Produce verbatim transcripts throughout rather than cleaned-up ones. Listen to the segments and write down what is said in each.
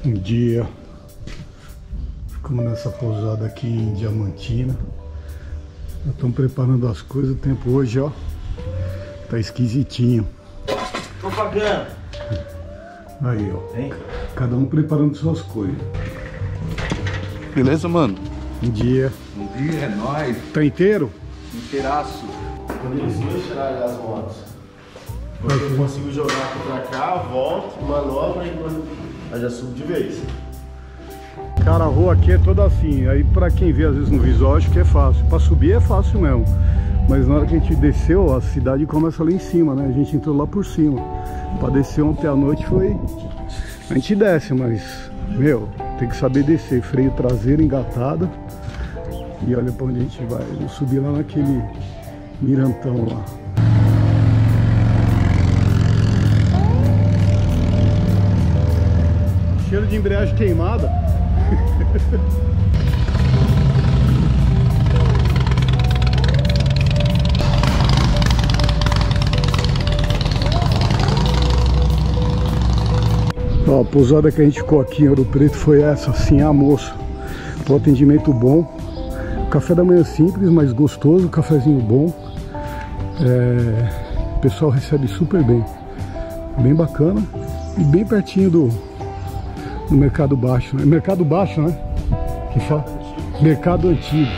Um dia ficamos nessa pousada aqui em Diamantina. Já estão preparando as coisas. O tempo hoje, ó, tá esquisitinho. Propaganda. Aí, ó, hein? Cada um preparando suas coisas. Beleza, mano? Um dia. Um dia, é nóis. Tá inteiro? Inteiraço. Quando eles dois tirarem as motos, porque eu consigo jogar aqui pra cá, volto, manobra e aí já subo de vez. Cara, a rua aqui é toda assim. Aí pra quem vê às vezes no visual, acho que é fácil. Pra subir é fácil mesmo. Mas na hora que a gente desceu, a cidade começa lá em cima, né? A gente entrou lá por cima. Pra descer ontem à noite foi... A gente desce, mas... Meu, tem que saber descer. Freio traseiro, engatada. E olha pra onde a gente vai. Eu subi lá naquele mirantão lá. Cheiro de embreagem queimada. Ó, a pousada que a gente ficou aqui em Ouro Preto foi essa, assim, a moça. O atendimento bom. Café da manhã simples, mas gostoso, cafezinho bom. É... O pessoal recebe super bem. Bem bacana. E bem pertinho do, do Mercado Baixo, né? Mercado Baixo, né? Que fala? Mercado Antigo.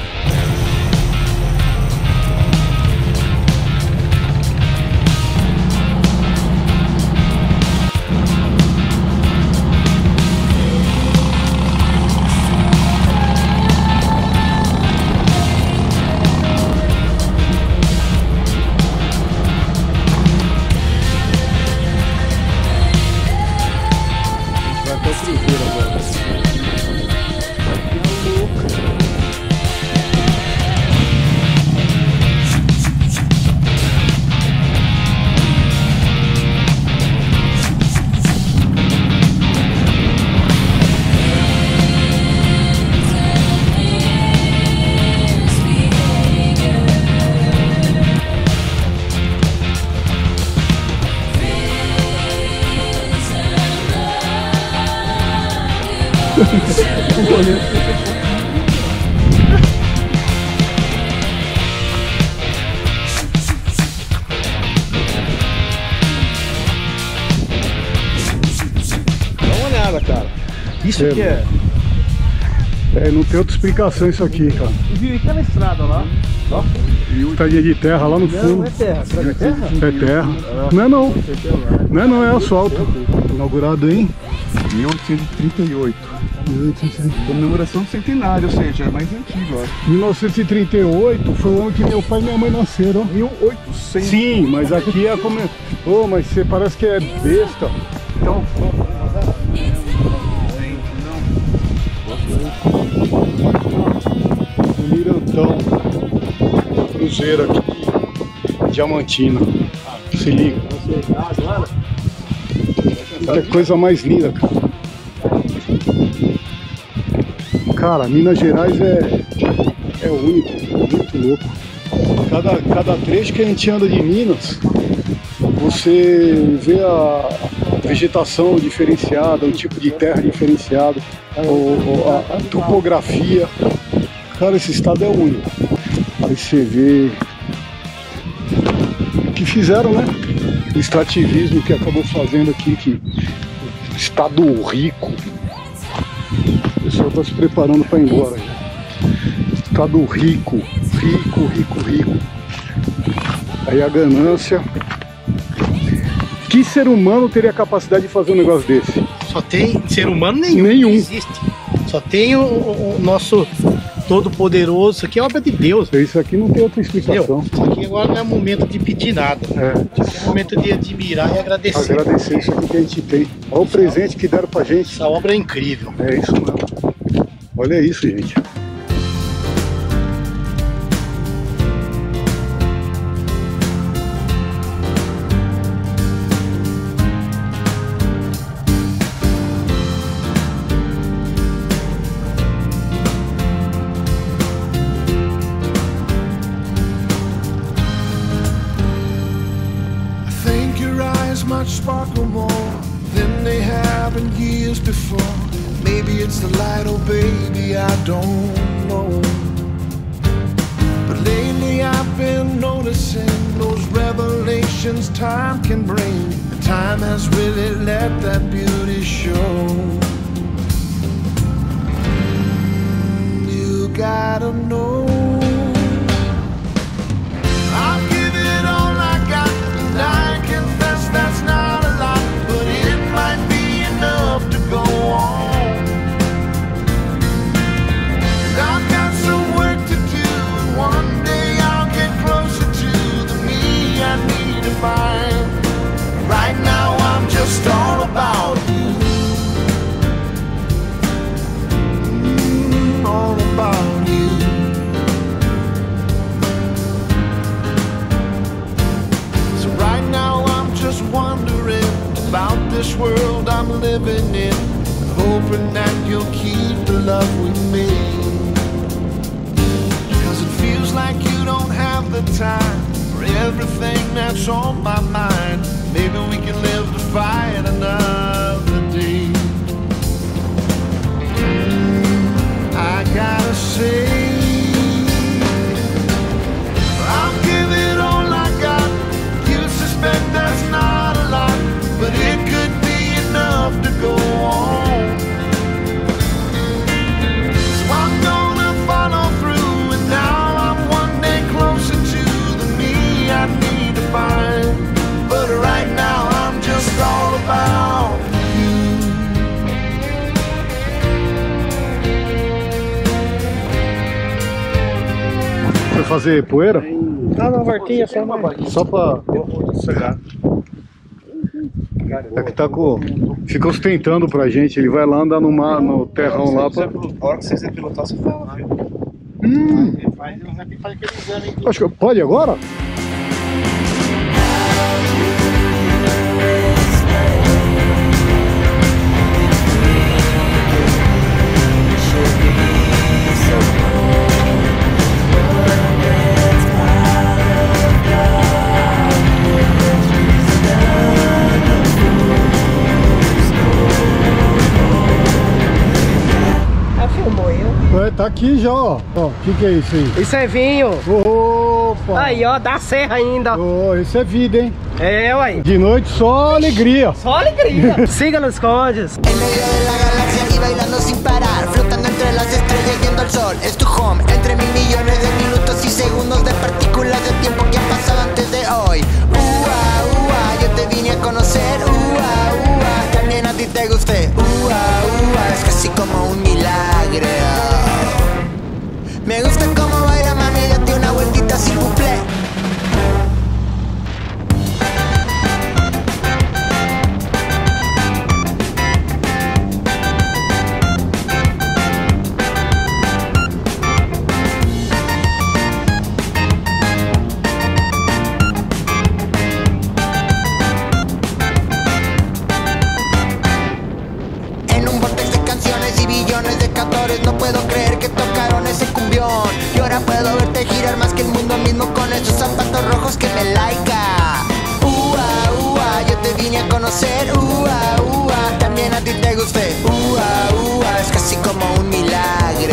Dá uma olhada, cara. Isso É, aqui é... É, não tem outra explicação isso aqui, cara. E viu aquela estrada lá? Ó. Tadinha de terra lá no fundo. Não é terra, será que é terra? É terra. Não é não. Não é não, é asfalto. Inaugurado em mil oitocentos e trinta e oito. Comemoração do centenário, ou seja, é mais antigo, ó. mil novecentos e trinta e oito foi o ano que meu pai e minha mãe nasceram. mil e oitocentos. Sim, mas aqui é como... Ô, oh, mas você parece que é besta. Então... O mirantão cruzeiro aqui de Diamantina. Se liga. Que coisa mais linda, cara. Cara, Minas Gerais é, é único, muito louco. Cada, cada trecho que a gente anda de Minas, você vê a vegetação diferenciada, o tipo de terra diferenciado, o, a, a topografia. Cara, esse estado é único. Aí você vê o que fizeram, né? O extrativismo que acabou fazendo aqui, que estado rico. O pessoal está se preparando para ir embora. Estado rico, rico, rico, rico. Aí a ganância. Que ser humano teria a capacidade de fazer um negócio desse? Só tem ser humano nenhum. Nenhum. Não existe. Só tem o, o, o nosso Todo-Poderoso. Isso aqui é obra de Deus. Isso aqui não tem outra explicação. Entendeu? Isso aqui agora não é momento de pedir nada. É. Isso é momento de admirar e agradecer. Agradecer isso aqui que a gente tem. Olha o presente que deram pra gente. Essa obra é incrível. É isso mesmo. Olha isso, gente. Much sparkle more than they have in years before. it's the light, oh baby, I don't know. But lately I've been noticing those revelations time can bring. And time has really let that beauty show. You gotta know, I'll give it all I got, and I confess that's not a lot, but it might be enough to go on. And I've got some work to do, and one day I'll get closer to the me I need to find. Right now I'm just all about you, mm, all about you. So right now I'm just wondering about this world I'm living in, hoping that you'll keep the love we made. Cause it feels like you don't have the time for everything that's on my mind. Maybe we can live to fight another day. I gotta say, I'll give it all I got. You suspect that's not a lot, but it could be enough to go on. So I'm gonna follow through, and now I'm one day closer to the me I need to find. But right now I'm just all about you. Foi fazer poeira? Não, não, Marquinha, só uma. Só pra... É que tá com... Fica ostentando pra gente, ele vai lá andar no mar, no terrão lá pra... A hora que vocês quiser pilotar, você fala, filho. Hum. Ele faz, ele vai fazer aquele exame, hein? Acho que pode agora? É, tá aqui já, ó. Ó, o que que é isso aí? Isso é vinho. Opa! Aí, ó, da serra ainda. Oh, isso é vida, hein? É, ué. De noite só alegria. Só alegria. Siga nos Condes. En medio de la galaxia y bailando sin parar, flotando entre las estrellas viendo el sol. Es tu home, entre mil millones de minutos y segundos de partículas de tiempo que han pasado antes de hoy. Ua, ua, yo te vine a conocer. Ua, ua, también a ti te gusté. Ua, ua, es casi como un milagro. Me gusta cómo baila, mami, date una vueltita s'il vous plaît. No puedo creer que tocaron ese cumbión. Y ahora puedo verte girar más que el mundo mismo con esos zapatos rojos que me laica. Ua, ua, yo te vine a conocer. Ua, ua, también a ti te gusté. Ua, ua, es casi como un milagro.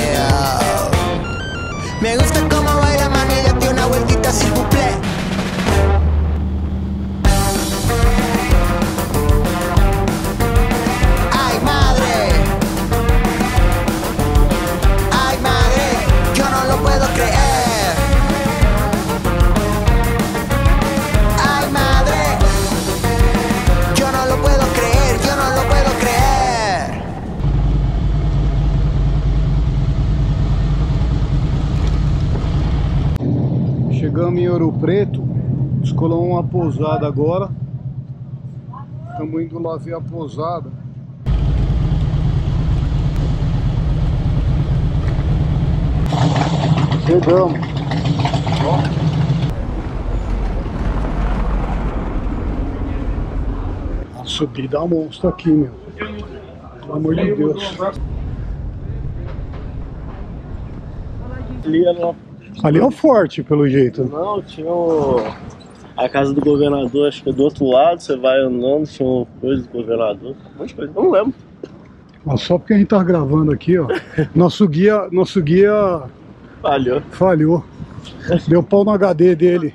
Me gusta cómo baila, mami, date una vueltita s'il vous plaît. Ay, madre. Puedo creer. Ay, madre, yo no lo puedo creer, yo no lo puedo creer. Chegamos em Ouro Preto, escolhemos uma pousada agora. Estamos indo lá ver a pousada. Chegamos. A subida é monstro aqui, meu. Pelo amor de Deus. Ali, era... Ali é o forte, pelo jeito. Não, tinha o... a casa do governador, acho que é do outro lado, você vai andando, tinha uma coisa do governador, um monte de coisa, eu não lembro. Ó, só porque a gente tá gravando aqui, ó. Nosso guia, nosso guia Falhou. falhou. Deu pau no H D dele.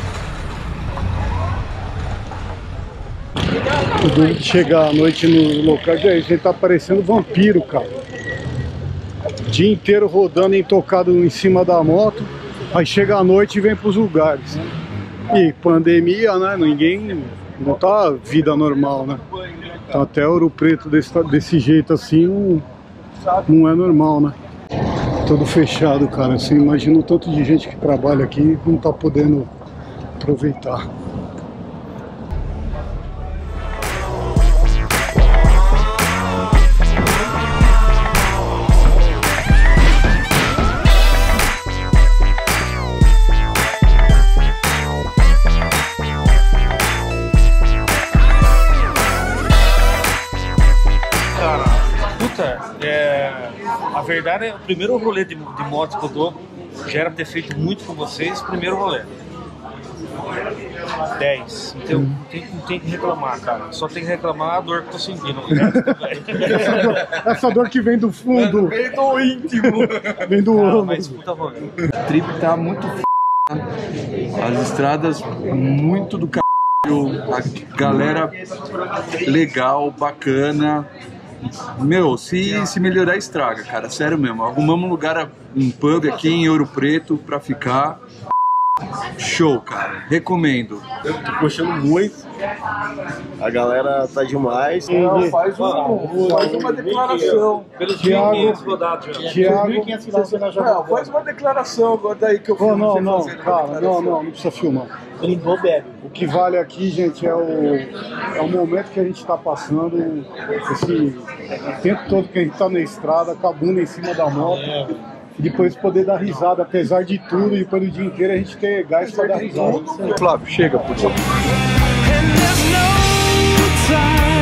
O duro de chegar à noite no local, é isso, a gente tá parecendo vampiro, cara. Dia inteiro rodando, intocado em cima da moto. Aí chega à noite e vem pros lugares. E pandemia, né? Ninguém. Não tá vida normal, né? Então até Ouro Preto desse, desse jeito assim não, não é normal, né? Tudo fechado, cara. Você imagina o tanto de gente que trabalha aqui e não tá podendo aproveitar. É, a verdade é, o primeiro rolê de, de moto que eu dou, já era ter feito muito com vocês, primeiro rolê. dez. Então não tem, não tem que reclamar, cara. Só tem que reclamar a dor que eu tô sentindo. essa, dor, essa dor que vem do fundo. Vem do íntimo. Vem do ah, âmago. mas puta rolê. A trip tá muito f... As estradas muito do c... A galera legal, bacana. Meu, se, se melhorar estraga, cara, sério mesmo. Arrumamos um lugar, um pub aqui em Ouro Preto pra ficar. Show, cara, recomendo. Eu tô gostando muito. A galera tá demais. Não, faz, um, faz uma declaração. Pelos Thiago, mil e quinhentos rodados já. Thiago, Não, faz uma declaração agora daí que eu oh, não, você não, fazendo cara, uma não, não, não precisa filmar. Brincou, bebe. O que vale aqui, gente, é o, é o momento que a gente está passando, esse tempo todo que a gente está na estrada, com a bunda em cima da moto, e depois poder dar risada, apesar de tudo, e depois do dia inteiro a gente ter gás para dar risada. Flávio, chega, por favor. And there's no time